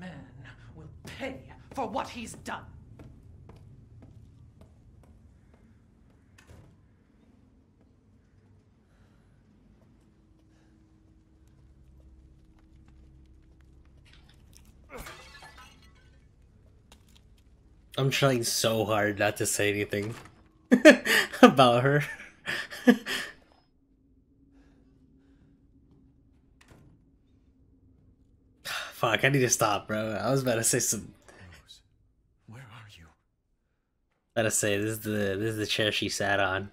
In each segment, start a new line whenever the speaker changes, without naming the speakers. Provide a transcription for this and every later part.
man will pay for what he's done.
I'm trying so hard not to say anything about her. Fuck, I need to stop, bro. I was about to say some.
Rose, where are you?
About to say this is the chair she sat on.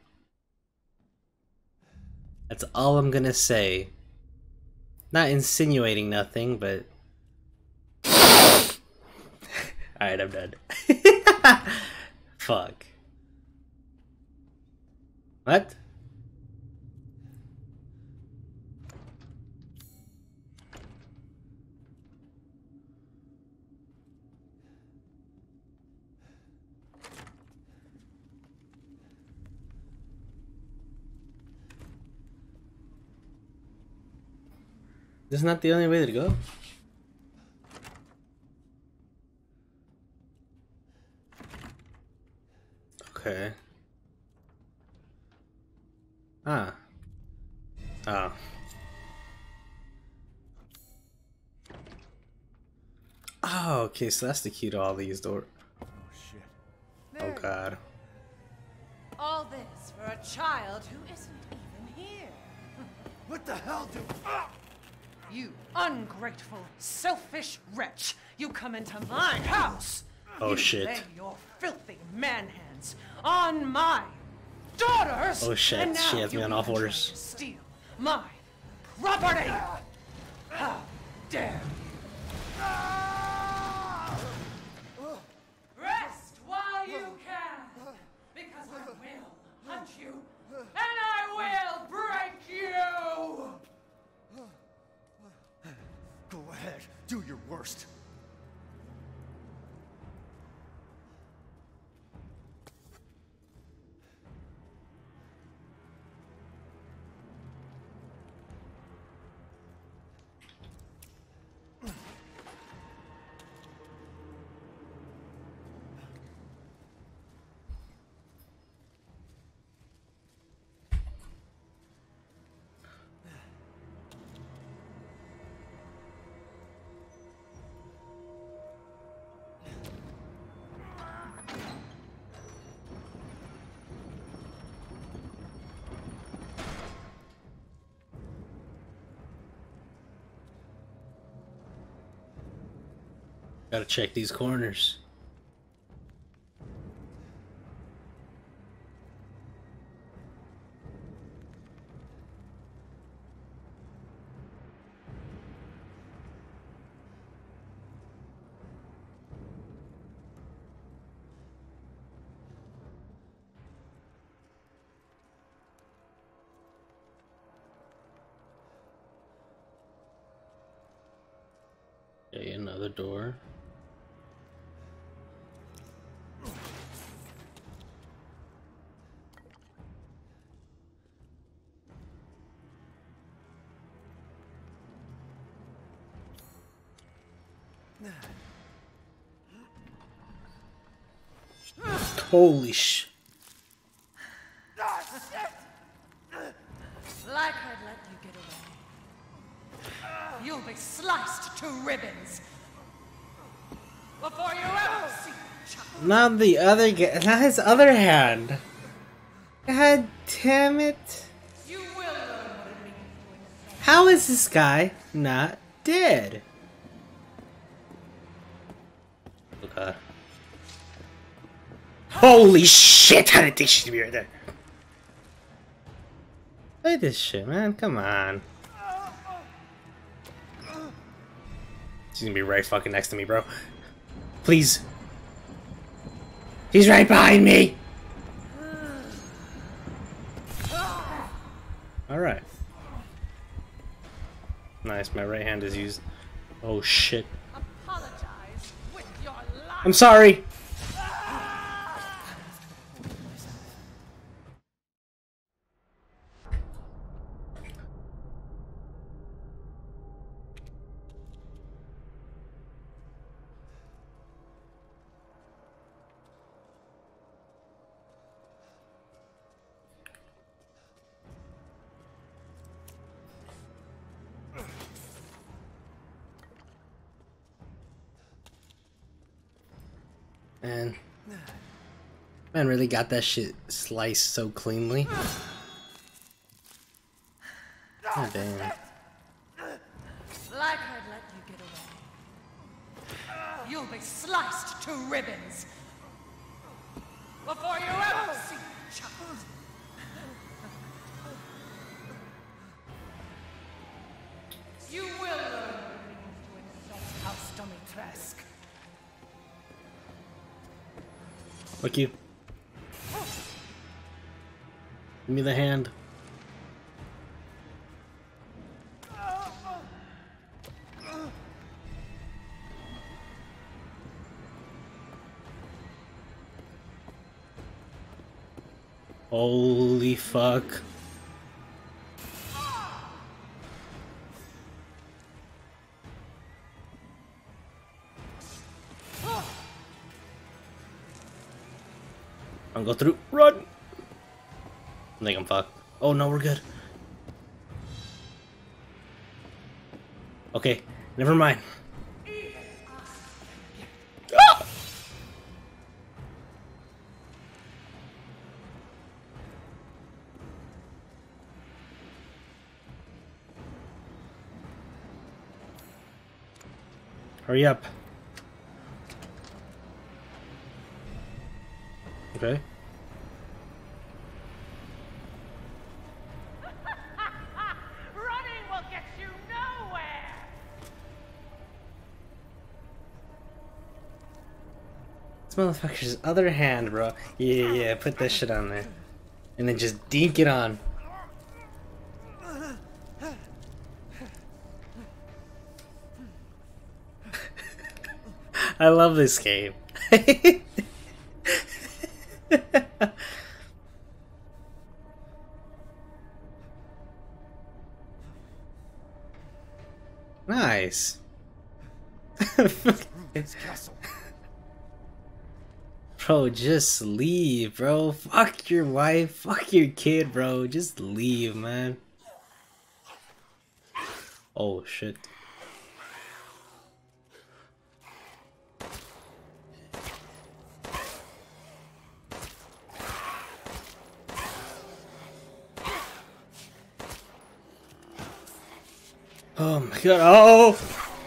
That's all I'm gonna say. Not insinuating nothing, but. Alright, I'm done. Fuck. What? This is not the only way to go. Okay. Ah. Oh. Oh, okay, so that's the key to all these doors.
Oh shit.
Oh god.
All this for a child who isn't even here.
What the hell do?
You ungrateful, selfish wretch! You come into my house!
Oh
you
shit.
lay your filthy man hands on my daughters!
Oh shit,
and now
she has me
you
on off
even try
orders.
to steal my property! How dare you! Rest while you can! Because I will hunt you! And I will break you!
Go ahead, do your worst.
Gotta check these corners. Okay, another door. Holy sh!
Like I'd let you get away. You'll be sliced to ribbons before you ever see a child.
Not the other guy. Not his other hand. God damn it!
You will learn what it means.
How is this guy not dead? Oh god. Holy shit! I didn't think she'd be right there. Look at this shit, man. Come on. She's gonna be right fucking next to me, bro. Please. He's right behind me! Alright. Nice, my right hand is used. Oh shit.
Apologize with your life.
I'm sorry! And man really got that shit sliced so cleanly. God damn.
Like I'd let you get away. You'll be sliced to ribbons before you ever see a child. You will learn what it means to insult House Domitresk.
Fuck you. Give me the hand. Holy fuck. I'm gonna go through. Run! I think I'm fucked. Oh no, we're good. Okay, never mind. Ah! Hurry up. Okay.
Running will get you nowhere.
This motherfucker's other hand, bro. Yeah, put that shit on there. And then just dink it on. I love this game. Nice.
This castle.
Bro, just leave, bro. Fuck your wife. Fuck your kid, bro. Just leave, man. Oh, shit. Oh my god. Oh!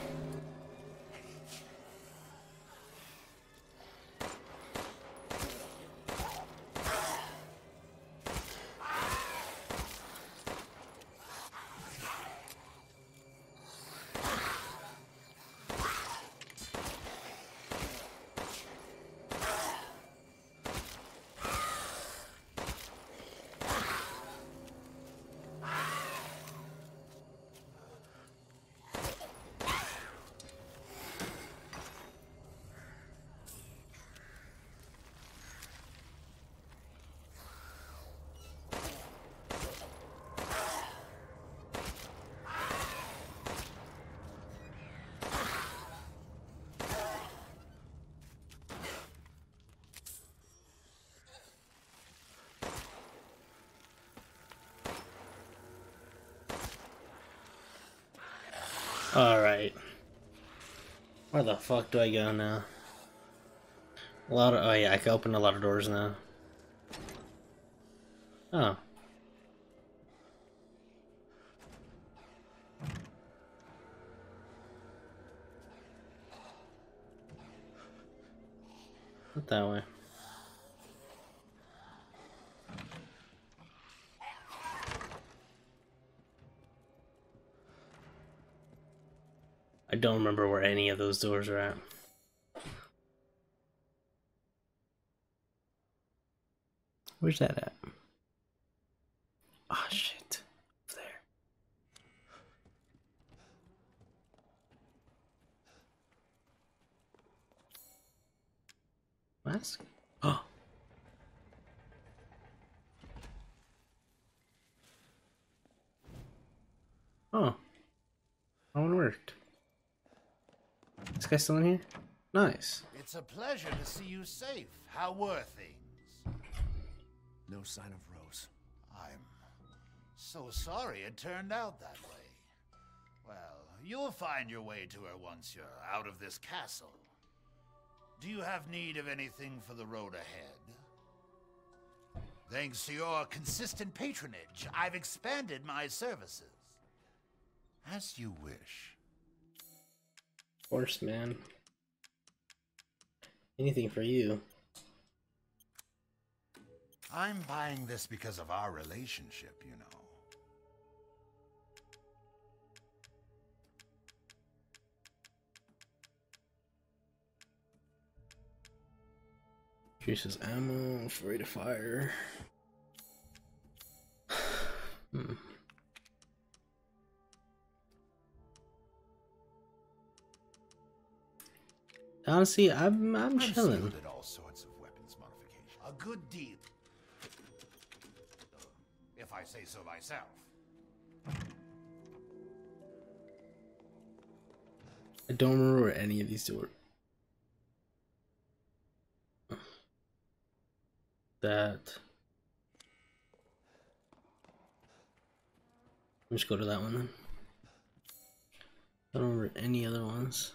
Alright. Where the fuck do I go now? Oh yeah, I can open a lot of doors now. Oh. Not that way. I don't remember where any of those doors are at. Where's that at? Ah, shit. Up there. Mask? Oh. Oh. That one worked. This guy still in here? Nice.
It's a pleasure to see you safe. How were things?
No sign of Rose.
I'm so sorry it turned out that way. Well, you'll find your way to her once you're out of this castle. Do you have need of anything for the road ahead? Thanks to your consistent patronage, I've expanded my services. As you wish.
Of course, man. Anything for you.
I'm buying this because of our relationship, you know.
Increases ammo, free to fire. Honestly, I'm chilling.
skilled at all sorts of weapons modification. A good deal. If I say so myself.
I don't remember what any of these do. That. Let's go to that one then. I don't remember any other ones.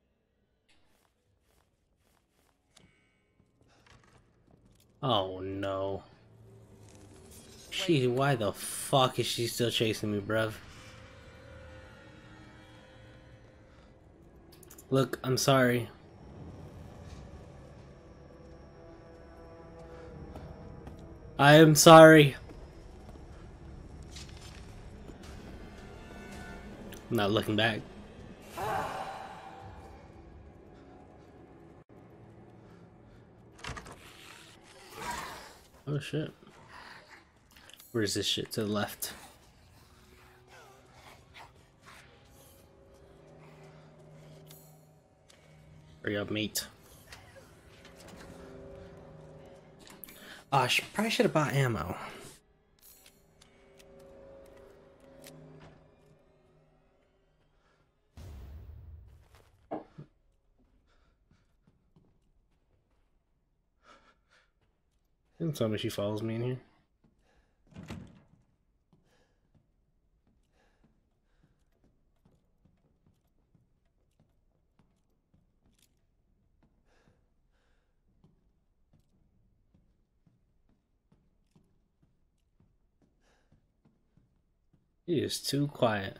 Oh no. Why the fuck is she still chasing me, bruv? Look, I'm sorry. I am sorry. I'm not looking back. Oh shit. Where's this shit? To the left. Hurry up, mate. Probably should have bought ammo. Didn't tell me she follows me in here. He is too quiet.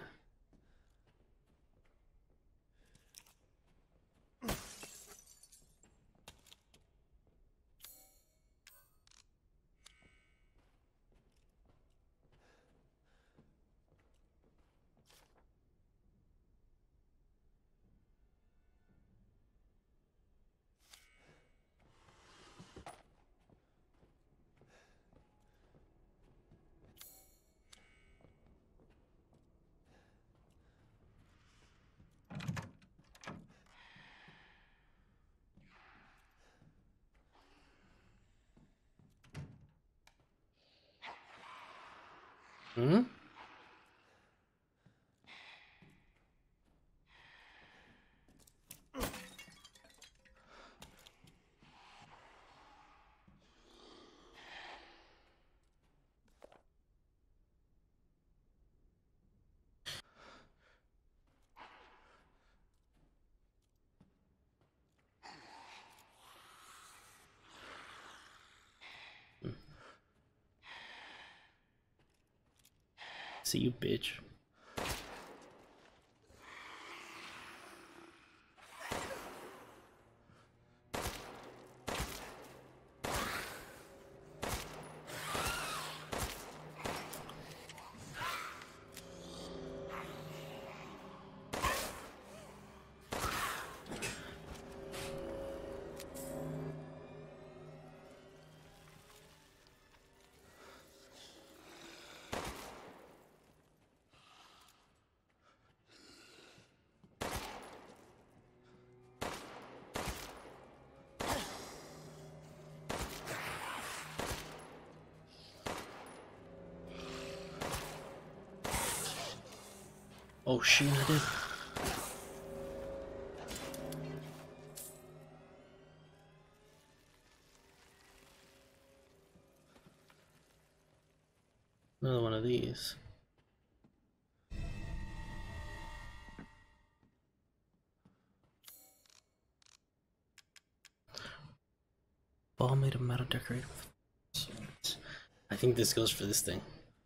Hmm? See you, bitch. Oh shit, I did. Another one of these. ball made of metal decorated with swords. I think this goes for this thing.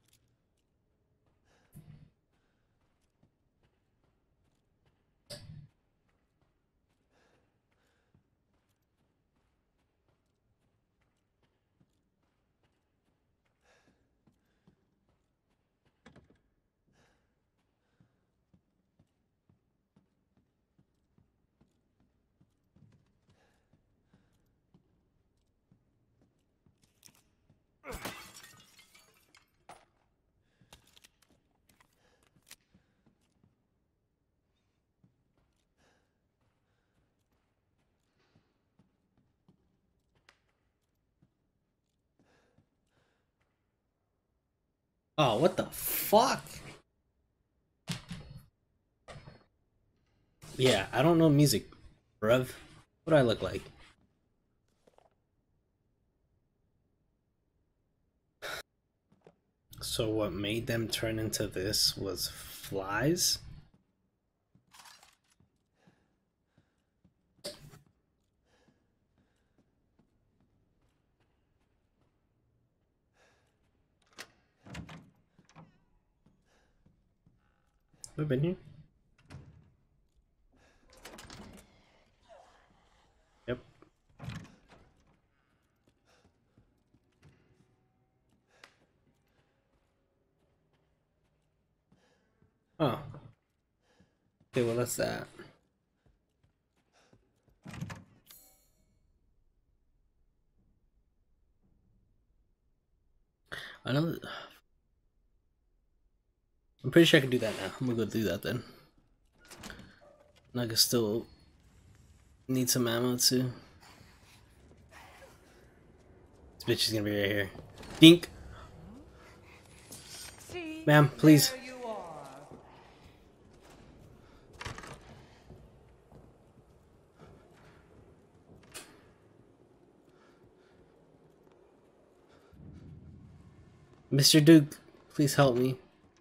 Oh, what the fuck? Yeah, I don't know music, bruv. What do I look like? So what made them turn into this was flies? We've been here? Yep. Oh. Okay, well that's that. I know that... I'm pretty sure I can do that now. I'm gonna go do that then. And I can still need some ammo too. This bitch is gonna be right here. Dink! Ma'am, please.
There you are.
Mr. Duke, please help me.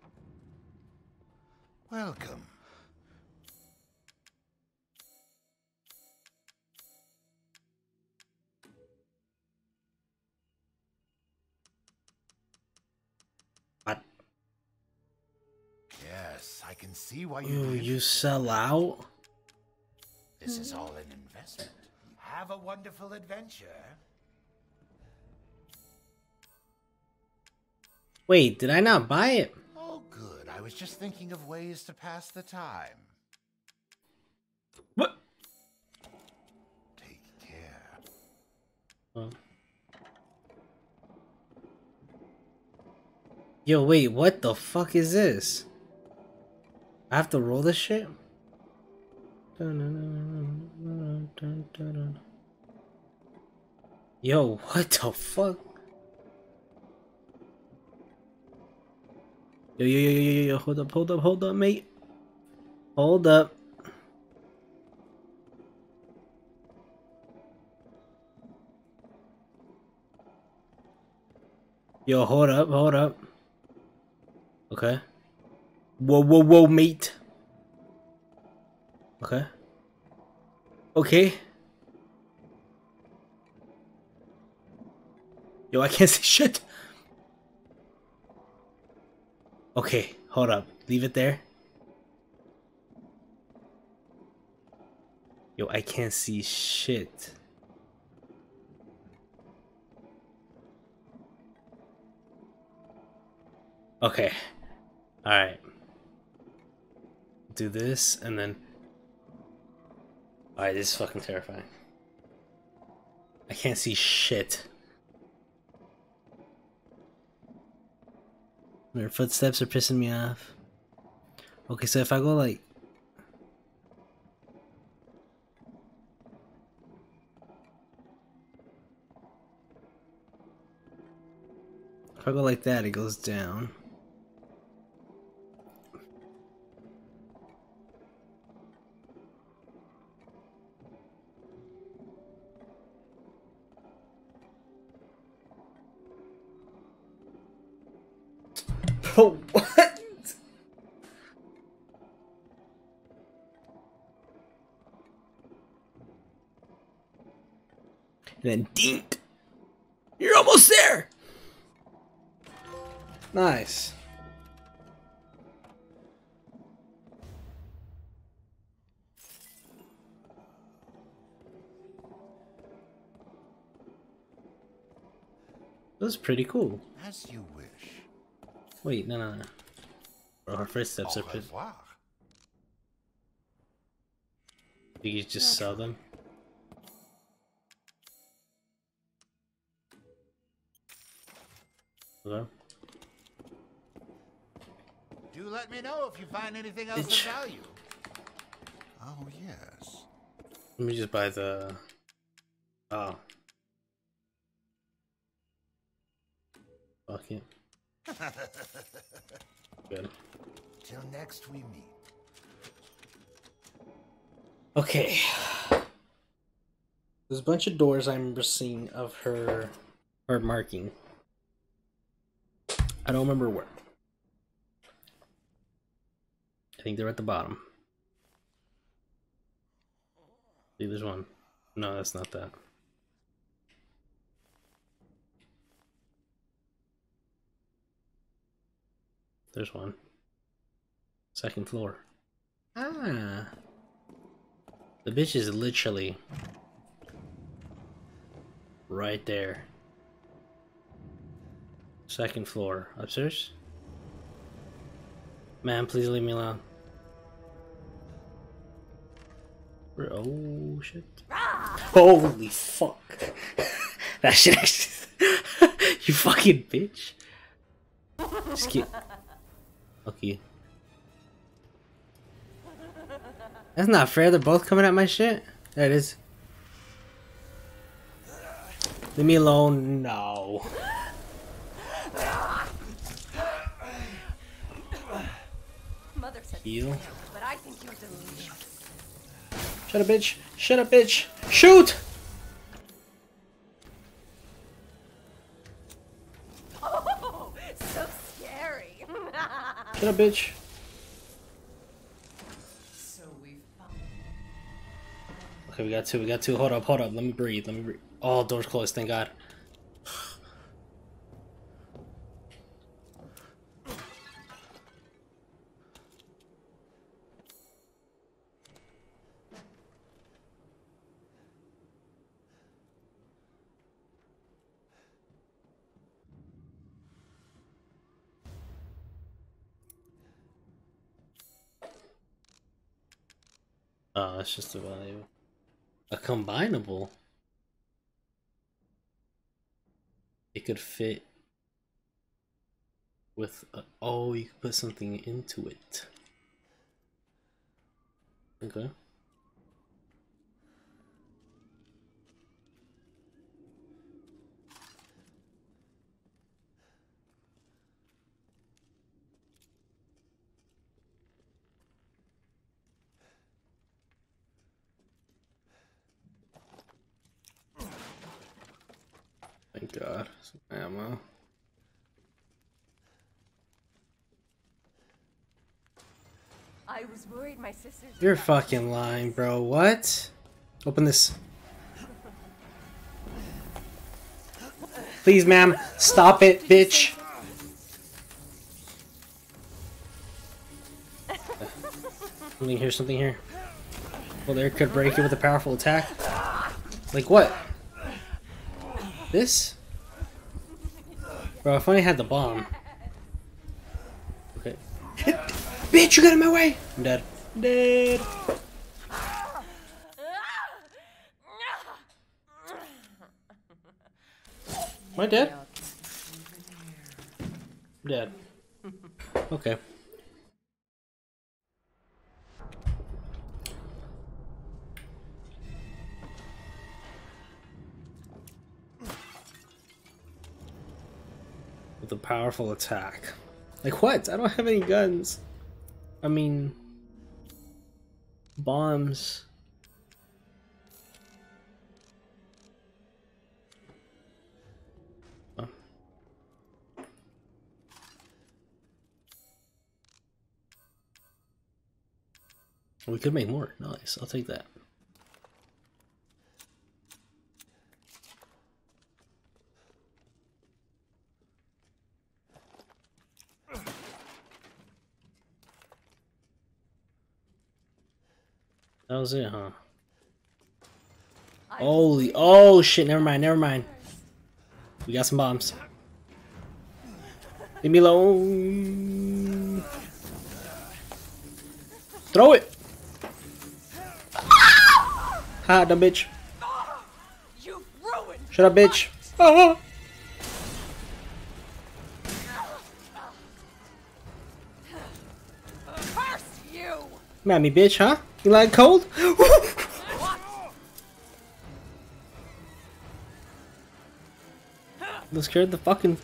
Welcome.
What?
Yes, I can see why
You sell out?
This is all an investment. Have a wonderful adventure.
Wait, did I not buy it?
Oh, good. I was just thinking of ways to pass the time.
What?
Take care.
Oh. Yo, wait, what the fuck is this? I have to roll this shit? Yo, what the fuck? Yo, hold up, mate. Hold up. Yo, hold up. Okay. Whoa, mate. Okay. Yo, I can't see shit. Okay, hold up. Leave it there. Yo, I can't see shit. Okay. Alright. Do this, and then... Alright, this is fucking terrifying. I can't see shit. Their footsteps are pissing me off. Okay, so if I go like... If I go like that, it goes down. Bro, what? And then dink. almost there! Nice. That was pretty cool.
As you wish.
Wait, no. Bro, her footsteps
Au
are pretty.
revoir.
You could just sell them. Hello?
Do let me know if you find anything else
Bitch.
of value. Oh, yes.
Let me just buy the... Oh. Fuck it. Good.
Till next we meet.
Okay. There's a bunch of doors I remember seeing of her marking. I don't remember where. I think they're at the bottom. See, there's one. No, that's not that. There's one. Second floor. Ah. The bitch is literally right there. Second floor. Upstairs? Man, please leave me alone. Oh shit. Holy fuck. That shit actually. You fucking bitch. Just keep. Okay. That's not fair, they're both coming at my shit. There it is. Leave me alone. No.
Mother said
Heal.
but I think you're delicious.
Shut up, bitch. Shut up, bitch. Shoot!
Oh, so scary.
Shut up, bitch.
So we found.
Okay, we got two. Hold up. Let me breathe. Oh, door's closed, thank God. Oh, that's just a value. A combinable? It could fit with a, oh, you could put something into it. Okay. Thank God. Some ammo.
I was worried my sisters.
You're fucking lying, bro. What? Open this. Please, ma'am. Stop it, bitch. Something here. Well, there could break it with a powerful attack. Like what? This? Bro, if only I had the bomb. Okay. Bitch, you got in my way! I'm dead. I'm dead. Am I dead? I'm dead. Okay. With a powerful attack. Like what? I don't have any guns. I mean, bombs. Oh. We could make more. Nice. I'll take that. That was it, huh?
I was
Holy,
worried
oh shit, never mind, never mind. We got some bombs. Leave me alone. Throw it! Ha, dumb bitch.
You've ruined.
Shut up, bitch. Ah.
Curse you!
Come at me, bitch, huh? You like cold?
What?
You scared the fucking...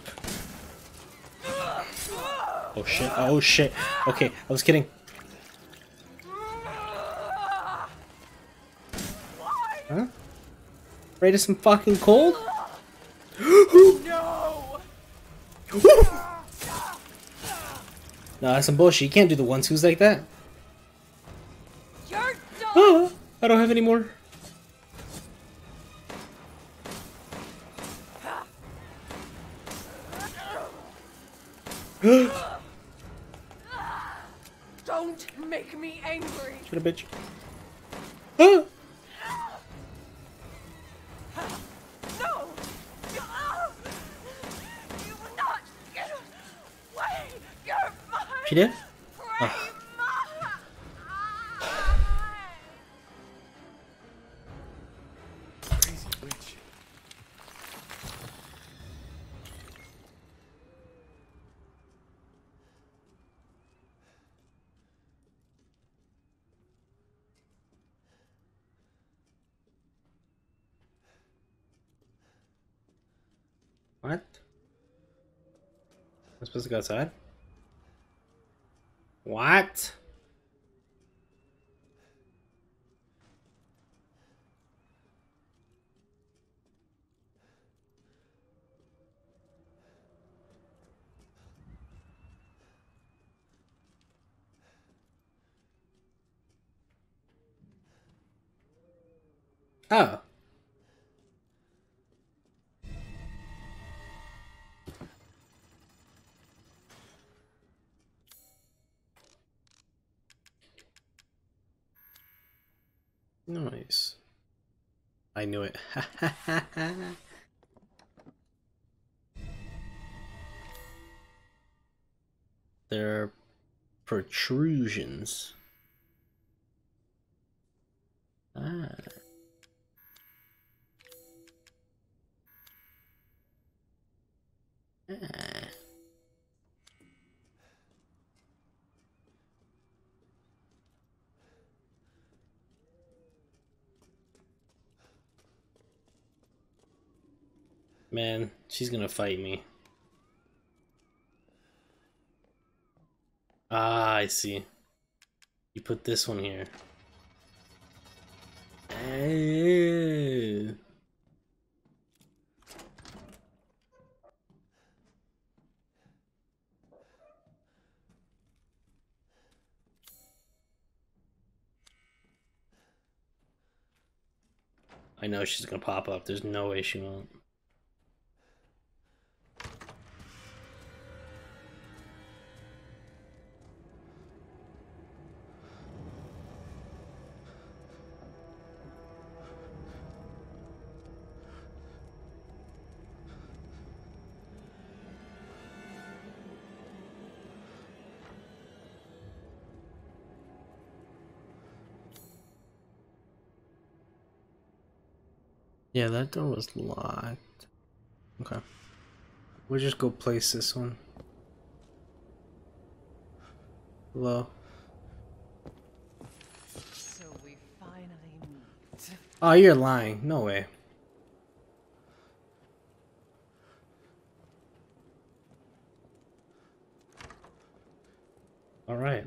Oh shit, oh shit. Okay, I was kidding. Huh? Afraid of some fucking cold?
No!
Nah, that's some bullshit. You can't do the 1-2s like that.
You're done!
Ah, I don't have any more.
Don't make me angry!
Shut up, bitch. Ah!
No! You will not get away! You're mine!
She did?
Pray
Ah.
Crazy witch.
What? I'm supposed to go outside? What? Oh. Nice. I knew it. There are protrusions. Ah. Ah. Man, she's gonna fight me. Ah, I see. You put this one here. Eh. I know she's gonna pop up. There's no way she won't. Yeah, that door was locked. Okay. We'll just go place this one. Hello.
So we finally meet.
Oh, you're lying. No way. Alright.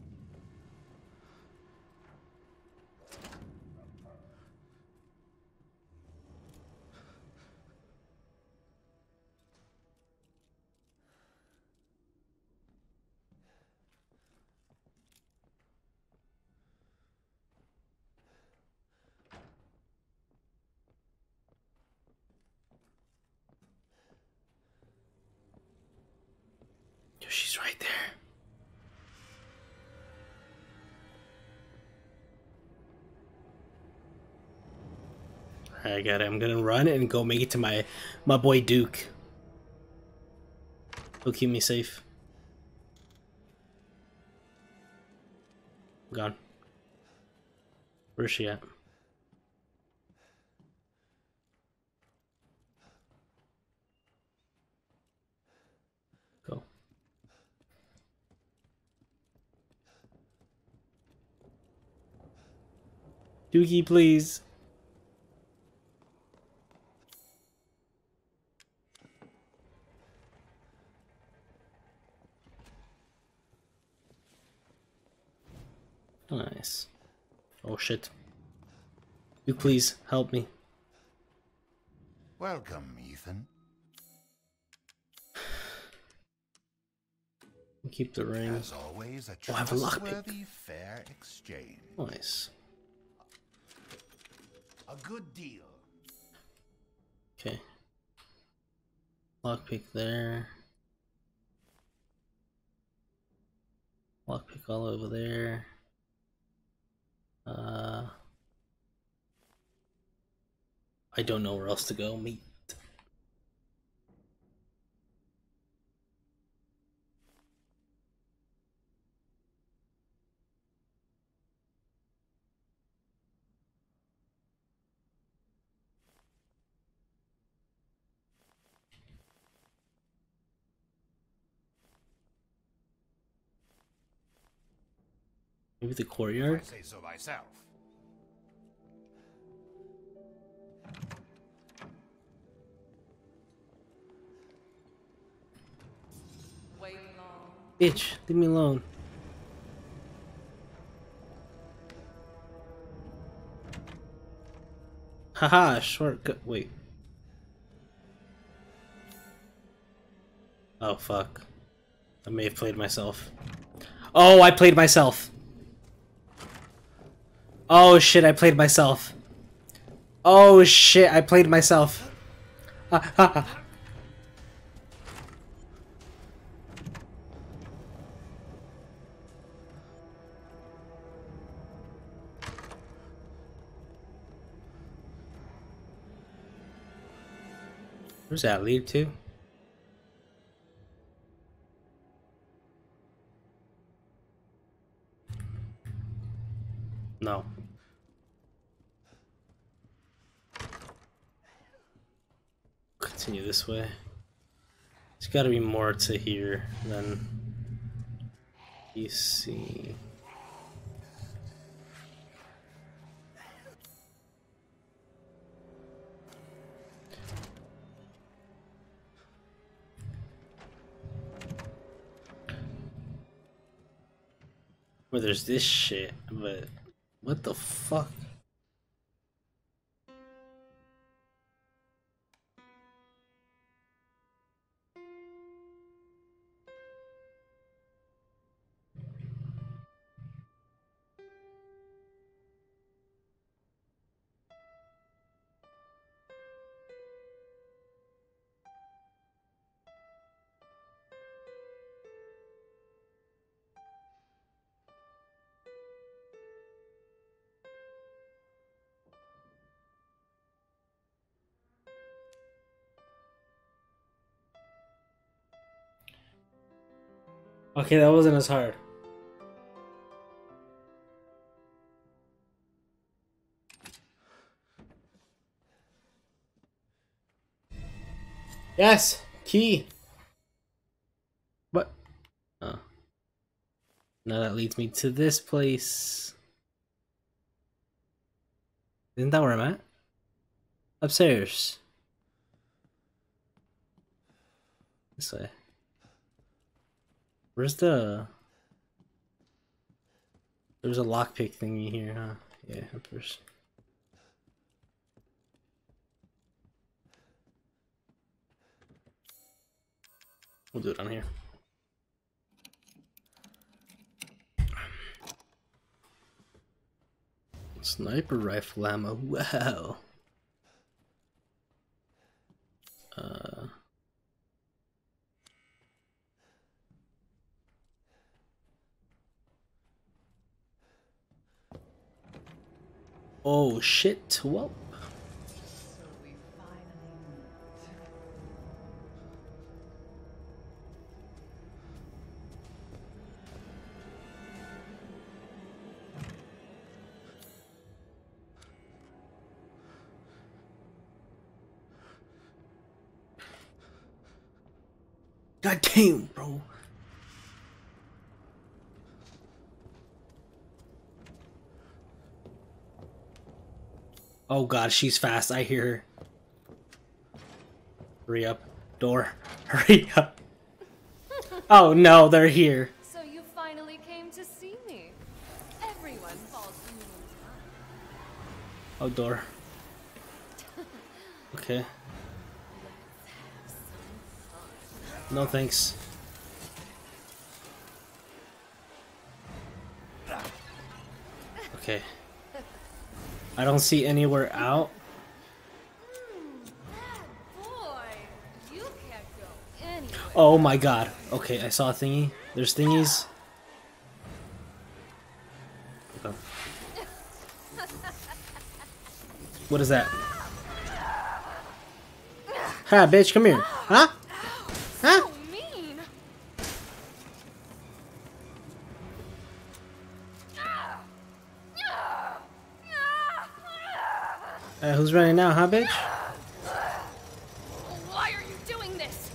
Yo, she's right there. I got it. I'm gonna run and go make it to my boy Duke. He'll keep me safe. Gone. Where's she at? Go. Dookie, please. Nice. Oh shit. You please help me.
Welcome, Ethan.
Keep the ring.
As always, a
Oh, I have a lockpick.
trustworthy, fair exchange.
Nice.
A good deal.
Okay. Lockpick there. Lockpick all over there. I don't know where else to go, mate. Maybe the courtyard?
I say so myself.
Wait long.
Bitch, leave me alone. Haha, shortcut. Wait. Oh, fuck. I may have played myself. Oh, I played myself. Oh shit, I played myself. Oh shit, I played myself. Where's that lead to? No. Continue this way. There's gotta be more to here than you see. Well, there's this shit, but what the fuck? Okay, that wasn't as hard. Yes, key. What? Oh. Now that leads me to this place. Isn't that where I'm at? Upstairs. This way. Where's the... There's a lockpick thingy here, huh? Yeah, up first. We'll do it on here. Sniper rifle ammo, wow. Oh shit, well. God damn, bro. Oh god, she's fast. I hear her. Hurry up. Door. Hurry up. Oh no, they're here.
So you finally came to see me. Everyone falls human time.
Oh, door. Okay. No thanks. Okay. I don't see anywhere out.
Boy, you can't go anywhere.
Oh my god. Okay, I saw a thingy. There's thingies. Okay. What is that? Ha, bitch, come here. Huh? Huh?
So mean.
Who's running now, huh, bitch?
Why are you doing this?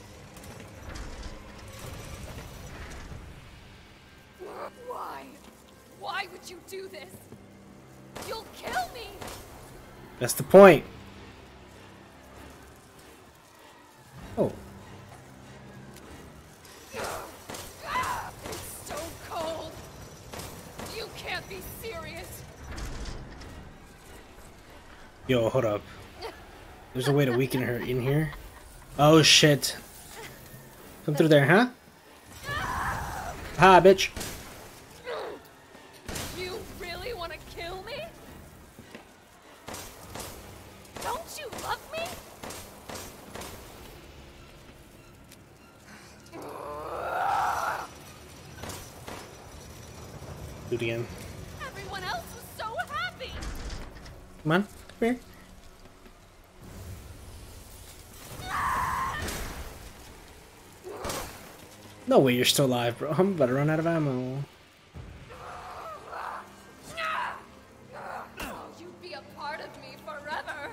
Why? Why would you do this? You'll kill me.
That's the point. Oh.
It's so cold. You can't be serious.
Yo, hold up. There's a way to weaken her in here. Oh shit. Come through there, huh? Ha, bitch.
You really want to kill me? Don't you love me?
Do it again.
Everyone else was so happy.
Come on, come here. No way you're still alive, bro. I'm about to run out of ammo.
You'd be a part of me forever.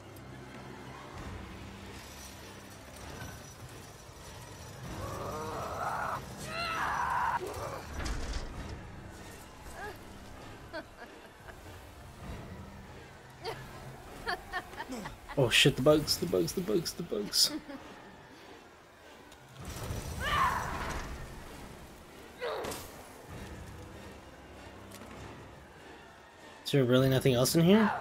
Oh shit, the bugs, the bugs, the bugs, the bugs. Is there really nothing else in here?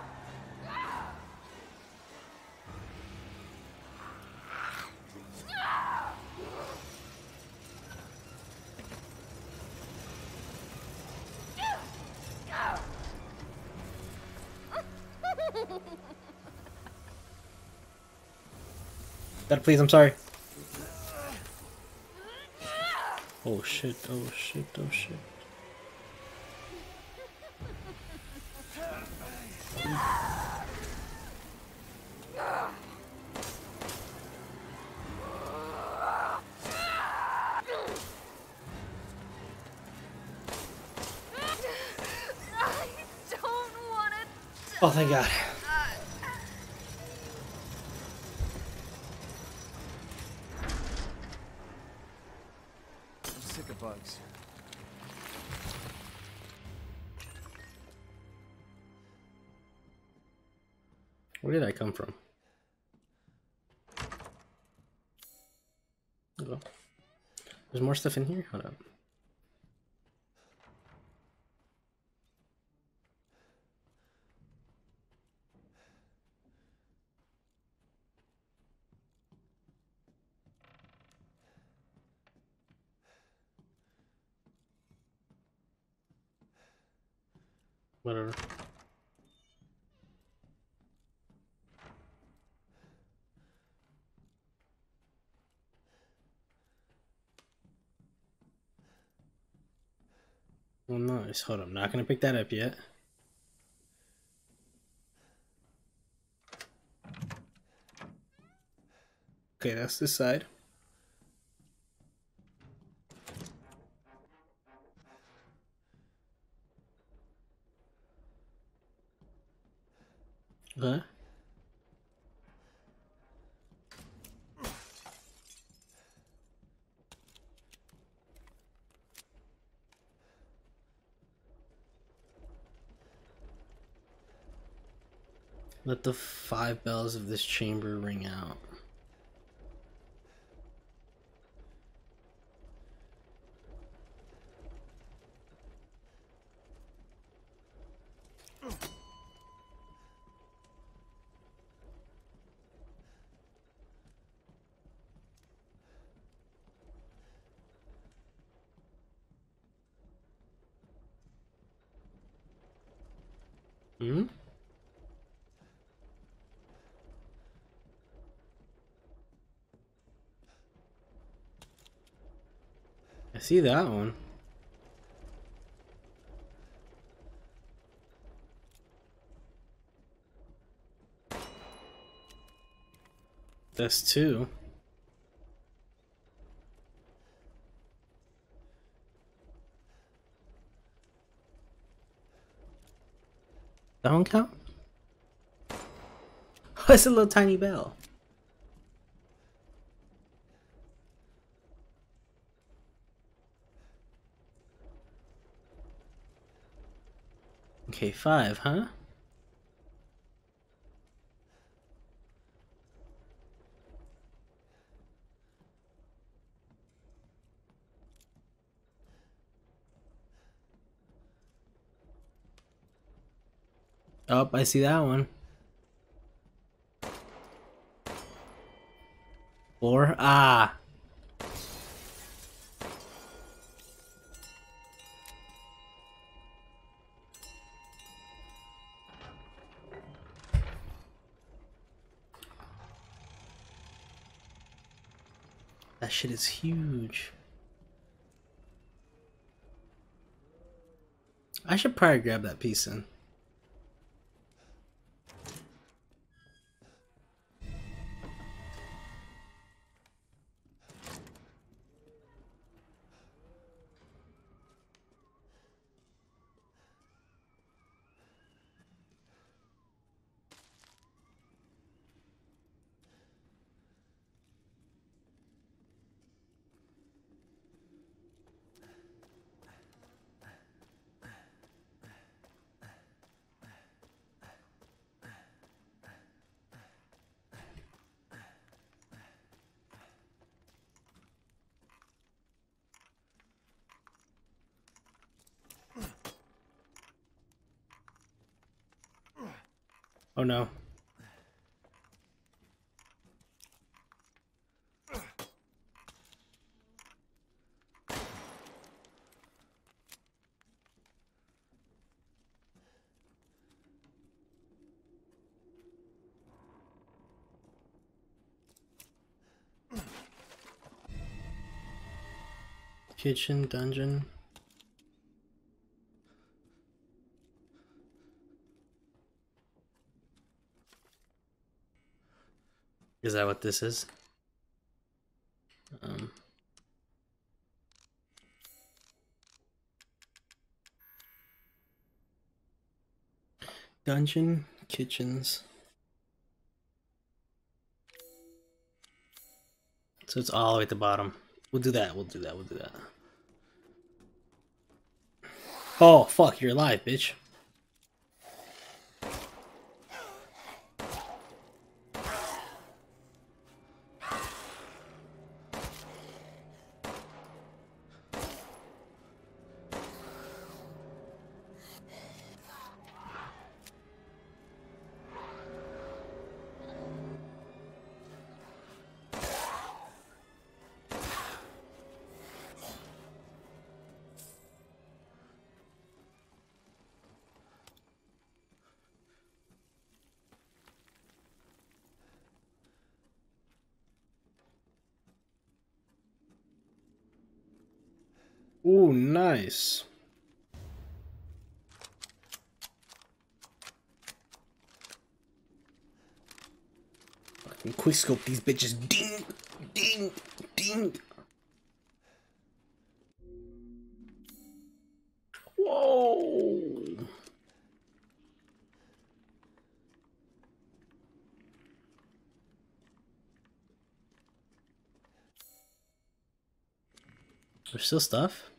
Dad, please, I'm sorry. Oh shit, oh shit, oh shit.
I don't want to.
Oh, thank God.
I'm sick of bugs.
Where did I come from? Oh. There's more stuff in here? Hold up. Whatever. Well, nice. Hold on, I'm not gonna pick that up yet. Okay, that's this side. Okay. Let the 5 bells of this chamber ring out. Hmm? I see that one. That's 2. That one count? Oh, it's a little tiny bell. Okay, 5, huh? Oh, I see that one. 4. Ah. That shit is huge. I should probably grab that piece in. Oh no. Kitchen, dungeon. Is that what this is? Dungeon, kitchens. So it's all the way at the bottom. We'll do that, we'll do that, we'll do that. Oh, fuck, you're alive, bitch. Ooh, nice. Fucking quick scope these bitches. Ding, ding, ding. Whoa. There's still stuff.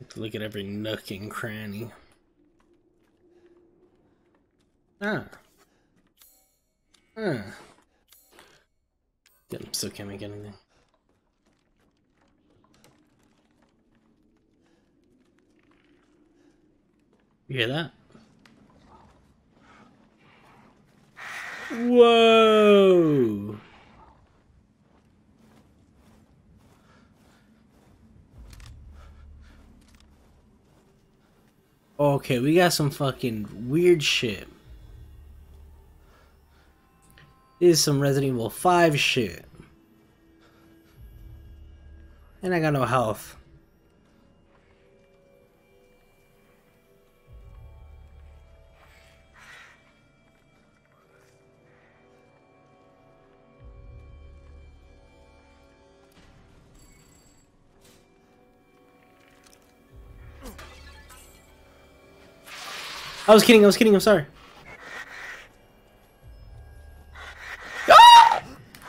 Look at every nook and cranny. Ah. Ah. Yeah, still can't make anything. You hear that? Whoa! Okay, we got some fucking weird shit. This is some Resident Evil 5 shit. And I got no health. I was kidding, I'm sorry. Ah!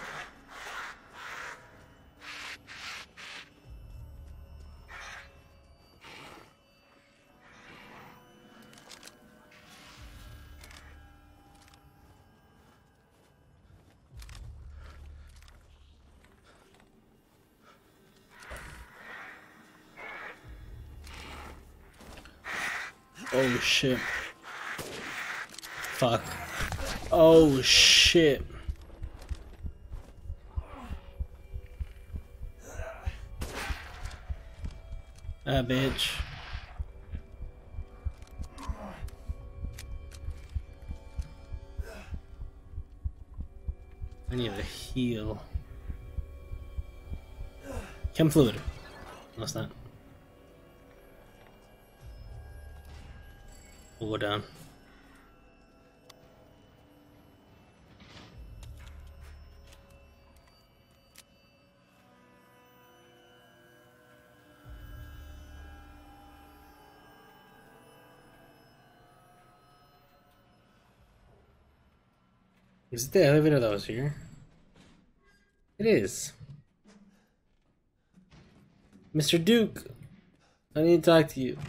Oh shit. Fuck. Oh shit. Ah, bitch. I need a heal. Chem fluid. No, it's not. We'll go down. Is it the elevator that was here? It is. Mr. Duke, I need to talk to you.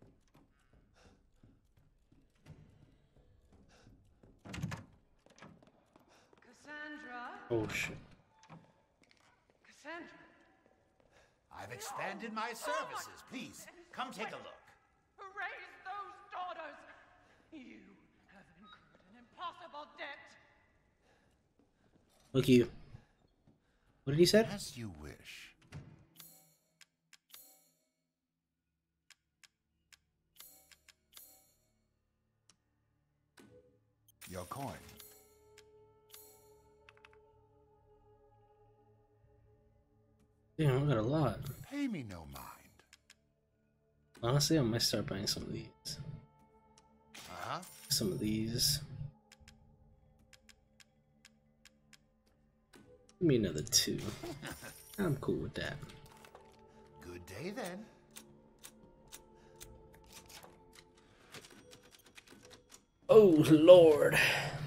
Cassandra?
Oh shit.
Cassandra?
I've expanded my services. Please, come take a look.
Raise those daughters! You have incurred an impossible debt!
Look at you. What did he say?
As you wish. Your coin.
Damn, I got a lot.
Pay me no mind.
Honestly, I might start buying some of these.
Uh-huh.
Some of these. Give me another 2. I'm cool with that.
Good day then.
Oh, Lord.